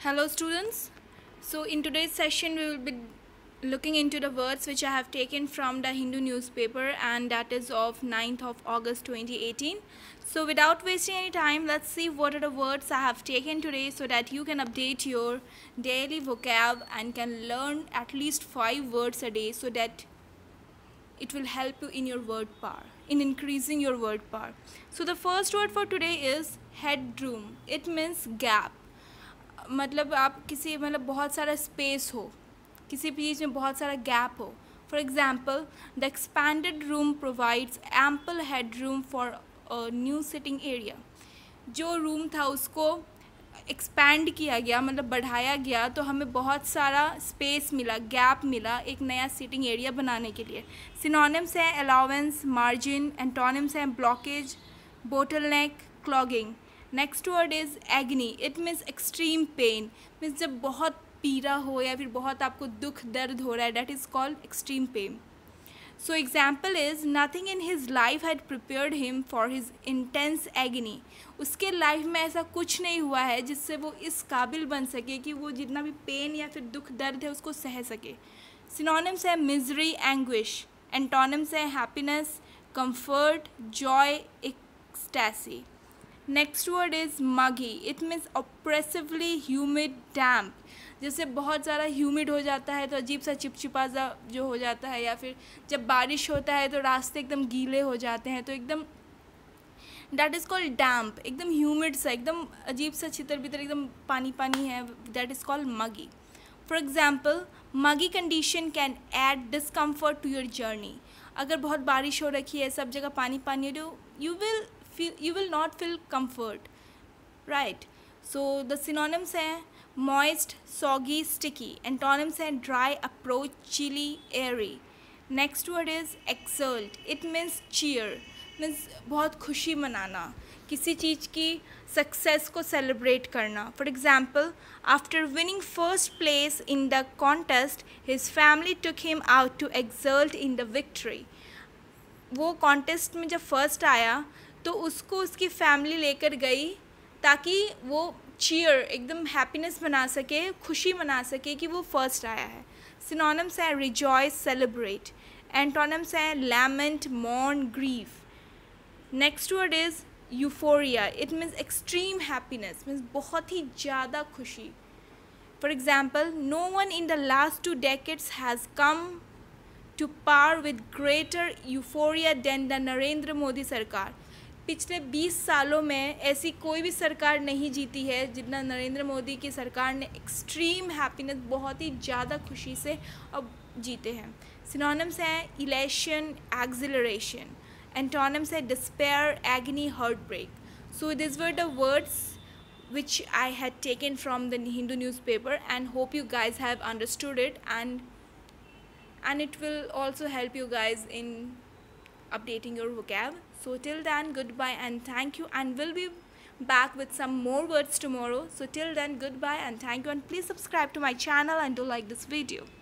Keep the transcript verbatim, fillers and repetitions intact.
Hello students. So in today's session we will be looking into the words which I have taken from the Hindu newspaper, and that is of ninth of August twenty eighteen. So without wasting any time, let's see what are the words I have taken today so that you can update your daily vocab and can learn at least five words a day, so that it will help you in your word power, in increasing your word power. So the first word for today is headroom. It means gap. मतलब आप किसी मतलब बहुत सारा space हो, किसी भी चीज़ में बहुत सारा गैप हो. For example, the expanded room provides ample head room for a new sitting area. जो रूम था उसको एक्सपैंड किया गया, मतलब बढ़ाया गया, तो हमें बहुत सारा स्पेस मिला, गैप मिला एक नया सिटिंग एरिया बनाने के लिए. सिनोनिम्स हैं अलाउंस, मार्जिन. एंटोनिम्स हैं blockage, bottleneck, clogging. Next word is agony. It means extreme pain. Means जब बहुत पीड़ा हो या फिर बहुत आपको दुख दर्द हो रहा है, that is called extreme pain. So example is nothing in his life had prepared him for his intense agony. उसके लाइफ में ऐसा कुछ नहीं हुआ है जिससे वो इस काबिल बन सके कि वो जितना भी पेन या फिर दुख दर्द है उसको सह सके. सिनोनिम्स है मिजरी, एंग्विश. एंटोनिम्स है happiness, comfort, joy, ecstasy. Next word is muggy. It means oppressively humid, damp. जैसे बहुत ज़्यादा ह्यूमिड हो जाता है तो अजीब सा चिपचिपा सा जो हो जाता है, या फिर जब बारिश होता है तो रास्ते एकदम गीले हो जाते हैं, तो एकदम दैट इज़ कॉल्ड डैम्प. एकदम ह्यूमिड सा, एकदम अजीब सा, छितर बितर, एकदम पानी पानी है, that is called muggy. For example, muggy condition can add discomfort to your journey. अगर बहुत बारिश हो रखी है, सब जगह पानी पानी हो, तो you will feel you will not feel comfort, right? So the synonyms हैं moist, soggy, sticky. Antonyms हैं dry, approach, chilly, airy. Next word is exult. It means cheer. means बहुत खुशी मनाना, किसी चीज़ की सक्सेस को सेलिब्रेट करना. For example, after winning first place in the contest his family took him out to exult in the victory. वो contest में जब फर्स्ट आया तो उसको उसकी फैमिली लेकर गई ताकि वो चीयर, एकदम हैप्पीनेस मना सके, खुशी मना सके कि वो फर्स्ट आया है. सिनोनिम्स हैं रिजॉइस, सेलिब्रेट. एंटोनिम्स हैं lament, mourn, grieve. Next word is euphoria. It means extreme happiness, means बहुत ही ज़्यादा खुशी. For example, no one in the last two decades has come to power with greater euphoria than the Narendra Modi सरकार. पिछले बीस सालों में ऐसी कोई भी सरकार नहीं जीती है जितना नरेंद्र मोदी की सरकार ने एक्सट्रीम हैप्पीनेस, बहुत ही ज़्यादा खुशी से अब जीते हैं. सिनोनिम्स हैं इलेशन, एक्सिलरेशन. एंटोनिम्स है despair, agony, heart break. So this were the words which I had taken from the Hindu newspaper, and hope you guys have understood it, and and it will also help you guys in updating your vocab. So till then, goodbye and thank you, and we'll be back with some more words tomorrow. So till then, goodbye and thank you, and please subscribe to my channel and do like this video.